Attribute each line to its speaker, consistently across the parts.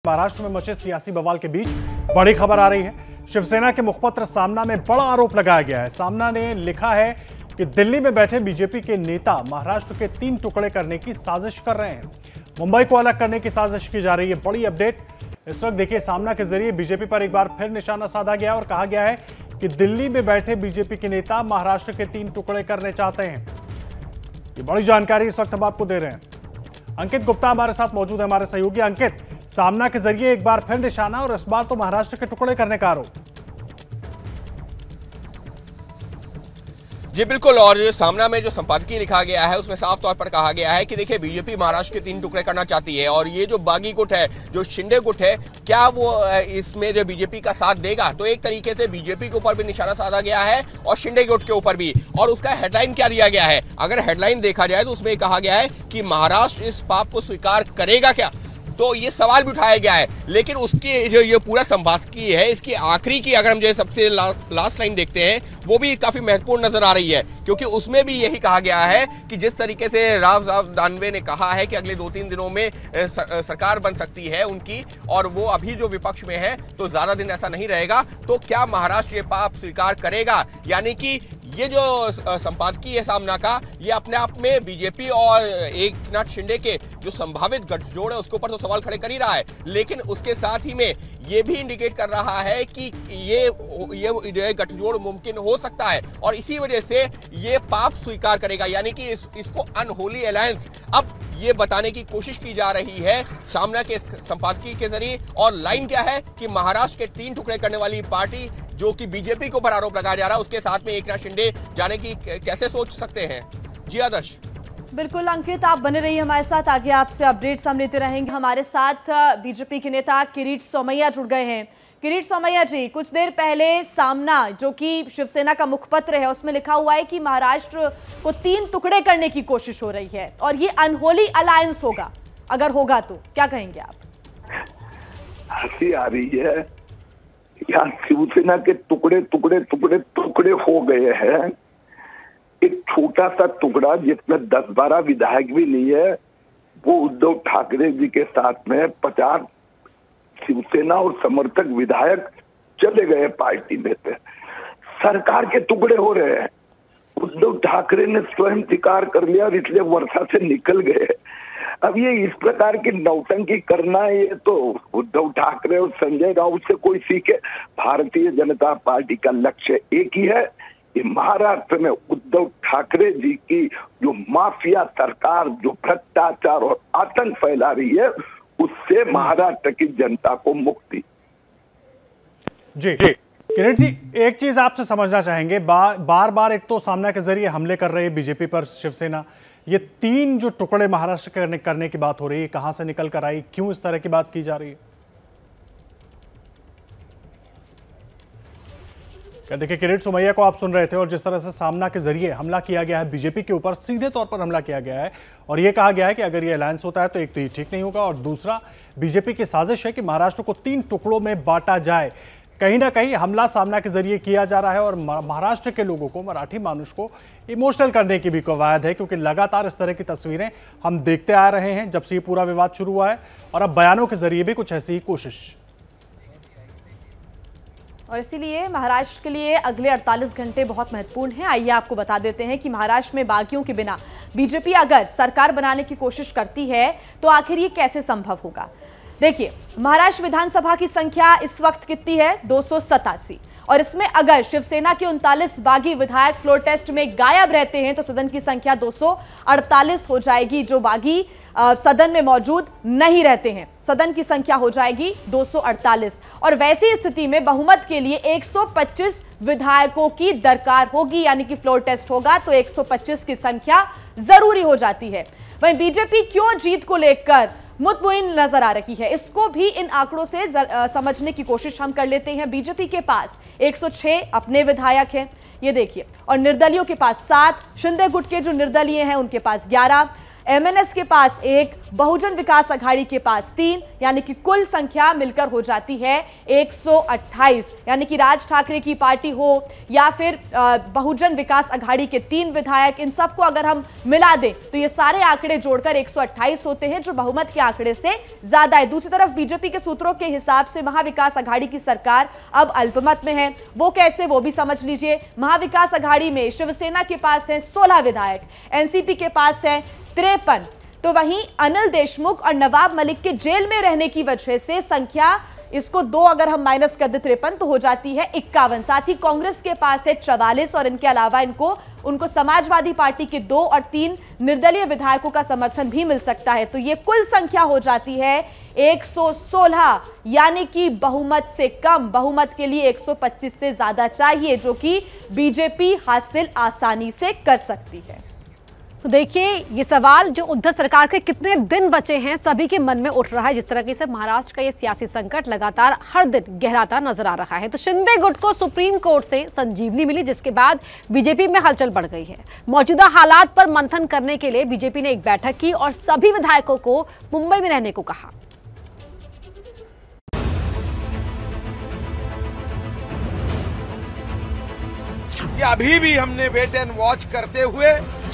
Speaker 1: महाराष्ट्र में मचे सियासी बवाल के बीच बड़ी खबर आ रही है। शिवसेना के मुखपत्र सामना में बड़ा आरोप लगाया गया है। सामना ने लिखा है कि दिल्ली में बैठे बीजेपी के नेता महाराष्ट्र के 3 टुकड़े करने की साजिश कर रहे हैं। मुंबई को अलग करने की साजिश की जा रही है। बड़ी अपडेट इस वक्त देखिए, सामना के जरिए बीजेपी पर एक बार फिर निशाना साधा गया और कहा गया है कि दिल्ली में बैठे बीजेपी के नेता महाराष्ट्र के 3 टुकड़े करने चाहते हैं। ये बड़ी जानकारी इस वक्त हम आपको दे रहे हैं। अंकित गुप्ता हमारे साथ मौजूद है, हमारे सहयोगी। अंकित, सामना के जरिए एक बार फिर निशाना और इस बार तो महाराष्ट्र के टुकड़े करने का आरोप।
Speaker 2: जी बिल्कुल, और सामना में जो संपादकीय लिखा गया है उसमें साफ तौर पर कहा गया है कि देखिए बीजेपी महाराष्ट्र के 3 टुकड़े करना चाहती है और ये जो बागी गुट है, जो शिंदे गुट है, क्या वो इसमें जो बीजेपी का साथ देगा? तो एक तरीके से बीजेपी के ऊपर भी निशाना साधा गया है और शिंदे गुट के ऊपर भी। और उसका हेडलाइन क्या दिया गया है? अगर हेडलाइन देखा जाए तो उसमें कहा गया है कि महाराष्ट्र इस पाप को स्वीकार करेगा क्या? तो ये सवाल भी उठाया गया है। लेकिन उसकी जो ये पूरा संपादकीय है, इसकी आखिरी की अगर हम जो सबसे लास्ट लाइन देखते हैं वो भी काफी महत्वपूर्ण नजर आ रही है, क्योंकि उसमें भी यही कहा गया है कि जिस तरीके से राव दानवे ने कहा है कि अगले 2-3 दिनों में सरकार बन सकती है उनकी, और वो अभी जो विपक्ष में है तो ज्यादा दिन ऐसा नहीं रहेगा, तो क्या महाराष्ट्र ये पाप स्वीकार करेगा? यानी कि ये जो संपादकीय है सामना का, ये अपने आप में बीजेपी और एकनाथ शिंदे के जो संभावित गठजोड़ है उसके ऊपर तो सवाल खड़े कर ही रहा है, लेकिन उसके साथ ही में ये भी इंडिकेट कर रहा है कि ये गठजोड़ मुमकिन हो सकता है और इसी वजह से ये पाप स्वीकार करेगा। यानी कि इसको अनहोली अलायंस अब ये बताने की कोशिश की जा रही है सामना के संपादकीय के जरिए। और लाइन क्या है कि महाराष्ट्र के 3 टुकड़े करने वाली पार्टी जो कि बीजेपी के ऊपर आरोप लगाया जा रहा है, उसके साथ में एकनाथ शिंदे जाने की कैसे सोच सकते हैं? जी आदर्श।
Speaker 3: बिल्कुल अंकित, आप बने रहिए हमारे साथ, आगे आपसे अपडेट्स हम लेते रहेंगे। हमारे साथ बीजेपी के नेता किरीट सोमैया जुड़ गए हैं। किरीट सोमैया जी, कुछ देर पहले सामना जो कि शिवसेना का मुखपत्र है उसमें लिखा हुआ है कि महाराष्ट्र को 3 टुकड़े करने की कोशिश हो रही है और ये अनहोली अलायंस होगा। अगर होगा तो क्या कहेंगे आप?
Speaker 4: हंसी आ रही है। यहाँ शिवसेना के टुकड़े टुकड़े टुकड़े टुकड़े हो गए हैं। एक छोटा सा टुकड़ा जिसमें 10-12 विधायक भी नहीं है, वो उद्धव ठाकरे जी के साथ में 50 शिवसेना और समर्थक विधायक चले गए पार्टी में से। सरकार के टुकड़े हो रहे हैं। उद्धव ठाकरे ने स्वयं स्वीकार कर लिया और इसलिए वर्षा से निकल गए। अब ये इस प्रकार की नौटंकी करना, ये तो उद्धव ठाकरे और संजय राउत से कोई सीखे। भारतीय जनता पार्टी का लक्ष्य एक ही है कि महाराष्ट्र में उद्धव ठाकरे जी की जो माफिया सरकार जो भ्रष्टाचार और आतंक फैला रही है, उससे महाराष्ट्र की जनता को मुक्ति।
Speaker 1: जी किरीट जी, एक चीज आपसे समझना चाहेंगे, बार बार एक तो सामना के जरिए हमले कर रही है बीजेपी पर शिवसेना, ये 3 जो टुकड़े महाराष्ट्र करने की बात हो रही है, कहां से निकल कर आई, क्यों इस तरह की बात की जा रही है? देखिए, किरीट सोमैया को आप सुन रहे थे और जिस तरह से सामना के जरिए हमला किया गया है बीजेपी के ऊपर, सीधे तौर पर हमला किया गया है और यह कहा गया है कि अगर ये अलायंस होता है तो एक तो ये ठीक नहीं होगा और दूसरा बीजेपी की साजिश है कि महाराष्ट्र को 3 टुकड़ों में बांटा जाए। कहीं ना कहीं हमला सामना के जरिए किया जा रहा है और महाराष्ट्र के लोगों को, मराठी मानुष को इमोशनल करने की भी कवायद है, क्योंकि लगातार इस तरह की तस्वीरें हम देखते आ रहे हैं जब से ये पूरा विवाद शुरू हुआ है और अब बयानों के जरिए भी कुछ ऐसी ही कोशिश।
Speaker 3: और इसीलिए महाराष्ट्र के लिए अगले 48 घंटे बहुत महत्वपूर्ण हैं। आइए आपको बता देते हैं कि महाराष्ट्र में बागियों के बिना बीजेपी अगर सरकार बनाने की कोशिश करती है तो आखिर ये कैसे संभव होगा? देखिए, महाराष्ट्र विधानसभा की संख्या इस वक्त कितनी है? 287, और इसमें अगर शिवसेना के 39 बागी विधायक फ्लोर टेस्ट में गायब रहते हैं तो सदन की संख्या 248 हो जाएगी। जो बागी सदन में मौजूद नहीं रहते हैं, सदन की संख्या हो जाएगी 248, और वैसी स्थिति में बहुमत के लिए 125 विधायकों की दरकार होगी, यानी कि फ्लोर टेस्ट होगा तो 125 की संख्या जरूरी हो जाती है। वहीं बीजेपी क्यों जीत को लेकर मुतमईन नजर आ रही है, इसको भी इन आंकड़ों से समझने की कोशिश हम कर लेते हैं। बीजेपी के पास 106 अपने विधायक हैं, ये देखिए, और निर्दलियों के पास 7, शिंदे गुट के जो निर्दलीय हैं उनके पास 11, एमएनएस के पास 1, बहुजन विकास आघाड़ी के पास 3, यानी कि कुल संख्या मिलकर हो जाती है 128। यानी कि राज ठाकरे की पार्टी हो या फिर बहुजन विकास आघाड़ी के 3 विधायक, इन सबको अगर हम मिला दें तो ये सारे आंकड़े जोड़कर 128 होते हैं, जो बहुमत के आंकड़े से ज्यादा है। दूसरी तरफ बीजेपी के सूत्रों के हिसाब से महाविकास आघाड़ी की सरकार अब अल्पमत में है। वो कैसे, वो भी समझ लीजिए। महाविकास आघाड़ी में शिवसेना के पास है 16 विधायक, एनसीपी के पास है 53। तो वहीं अनिल देशमुख और नवाब मलिक के जेल में रहने की वजह से संख्या, इसको 2 अगर हम माइनस कर दे 53 तो हो जाती है 51। साथ ही कांग्रेस के पास है 44 और इनके अलावा उनको समाजवादी पार्टी के 2 और 3 निर्दलीय विधायकों का समर्थन भी मिल सकता है। तो ये कुल संख्या हो जाती है 116, यानी कि बहुमत से कम। बहुमत के लिए 125 से ज्यादा चाहिए, जो कि बीजेपी हासिल आसानी से कर सकती है।
Speaker 5: तो देखिए, ये सवाल जो उद्धव सरकार के कितने दिन बचे हैं सभी के मन में उठ रहा है। जिस तरह से महाराष्ट्र का ये सियासी संकट लगातार हर दिन गहराता नजर आ रहा है। तो शिंदे गुट को सुप्रीम कोर्ट से संजीवनी मिली, जिसके बाद बीजेपी में हलचल बढ़ गई है। मौजूदा हालात पर मंथन करने के लिए बीजेपी ने एक बैठक की और सभी विधायकों को मुंबई में रहने को कहा।
Speaker 6: अभी भी हमने वेट एंड वॉच करते हुए,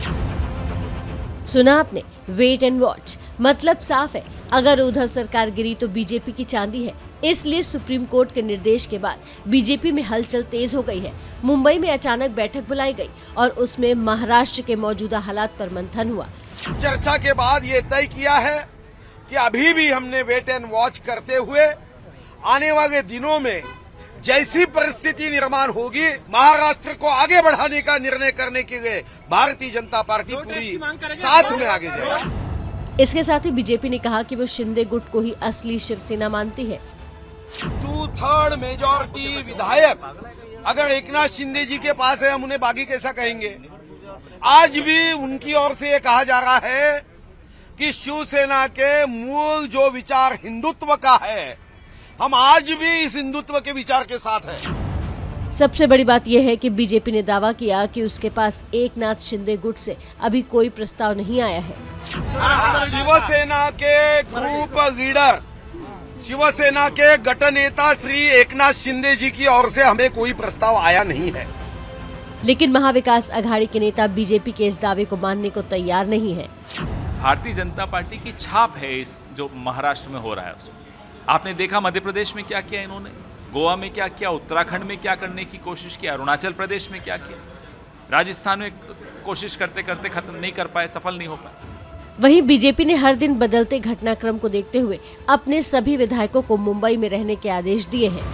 Speaker 7: सुना आपने, वेट एंड वॉच। मतलब साफ है, अगर उद्धव सरकार गिरी तो बीजेपी की चांदी है। इसलिए सुप्रीम कोर्ट के निर्देश के बाद बीजेपी में हलचल तेज हो गई है। मुंबई में अचानक बैठक बुलाई गई और उसमें महाराष्ट्र के मौजूदा हालात पर मंथन हुआ।
Speaker 6: चर्चा के बाद ये तय किया है कि अभी भी हमने वेट एंड वॉच करते हुए आने वाले दिनों में जैसी परिस्थिति निर्माण होगी, महाराष्ट्र को आगे बढ़ाने का निर्णय करने के लिए भारतीय जनता पार्टी पूरी साथ में आगे जाएगी।
Speaker 7: इसके साथ ही बीजेपी ने कहा कि वो शिंदे गुट को ही असली शिवसेना मानती है।
Speaker 6: 2/3 मेजॉरिटी विधायक अगर एकनाथ शिंदे जी के पास है, हम उन्हें बागी कैसा कहेंगे। आज भी उनकी ओर से ये कहा जा रहा है कि शिवसेना के मूल जो विचार हिंदुत्व का है, हम आज भी इस हिंदुत्व के विचार के साथ हैं।
Speaker 7: सबसे बड़ी बात यह है कि बीजेपी ने दावा किया कि उसके पास एकनाथ शिंदे गुट से अभी कोई प्रस्ताव नहीं आया है।
Speaker 6: शिवसेना के ग्रुप लीडर, शिवसेना के गट नेता श्री एकनाथ शिंदे जी की ओर से हमें कोई प्रस्ताव आया नहीं है।
Speaker 7: लेकिन महाविकास आघाड़ी के नेता बीजेपी के इस दावे को मानने को तैयार नहीं है।
Speaker 8: भारतीय जनता पार्टी की छाप है इस जो महाराष्ट्र में हो रहा है उसमें। आपने देखा मध्य प्रदेश में क्या किया इन्होंने, गोवा में क्या किया, उत्तराखंड में क्या करने की कोशिश की, अरुणाचल प्रदेश में क्या किया, राजस्थान में कोशिश करते करते खत्म नहीं कर पाए, सफल नहीं हो पाए।
Speaker 7: वहीं बीजेपी ने हर दिन बदलते घटनाक्रम को देखते हुए अपने सभी विधायकों को मुंबई में रहने के आदेश दिए हैं।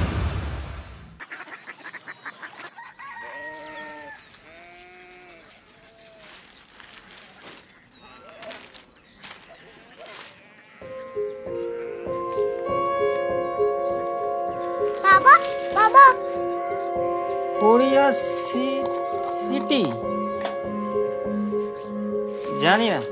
Speaker 9: कोरिया सिटी जानी ना,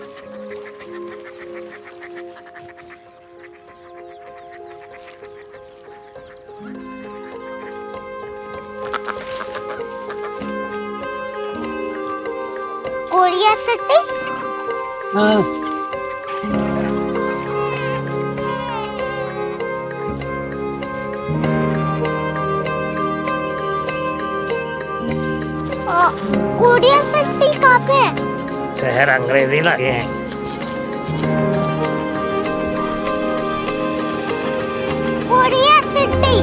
Speaker 10: कोरिया सिटी। कोरिया सिटी कहाँ पे है?
Speaker 9: शहर अंग्रेजी लगे हैं।
Speaker 10: Korea city.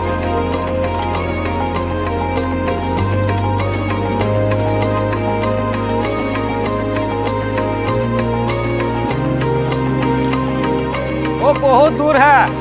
Speaker 9: वो बहुत दूर है।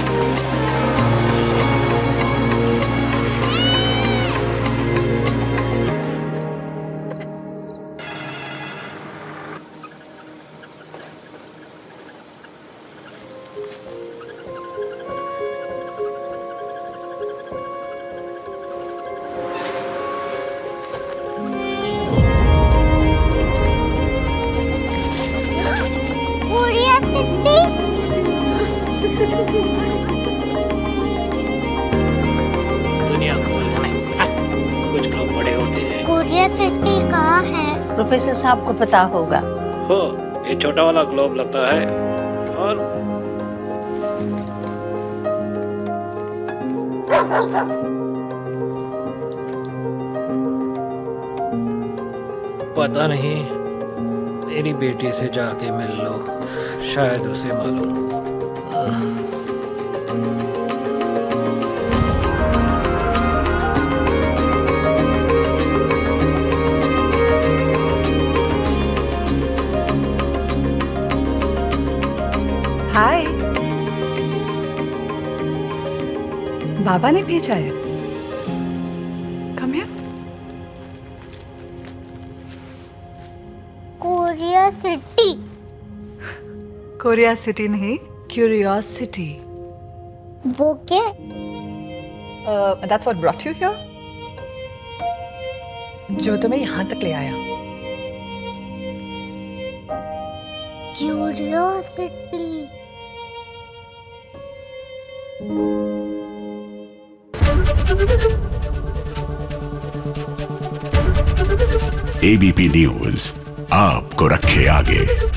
Speaker 10: दुनिया कुछ लोग बड़े होते हैं। कोरिया सिटी कहाँ है?
Speaker 11: प्रोफेसर साहब को पता होगा। देखो ये छोटा वाला ग्लोब लगता है और
Speaker 12: पता नहीं, मेरी बेटी से जाके मिल लो, शायद उसे मालूम हो।
Speaker 13: हाय, बाबा ने भेजा है। Come here.
Speaker 10: Korea city.
Speaker 13: Korea city नहीं, क्यूरियोसिटी।
Speaker 10: वो क्या?
Speaker 13: That's what brought you here? जो तुम्हें यहाँ तक ले आया।
Speaker 10: क्यूरियोसिटी।
Speaker 14: एबीपी न्यूज आपको रखे आगे।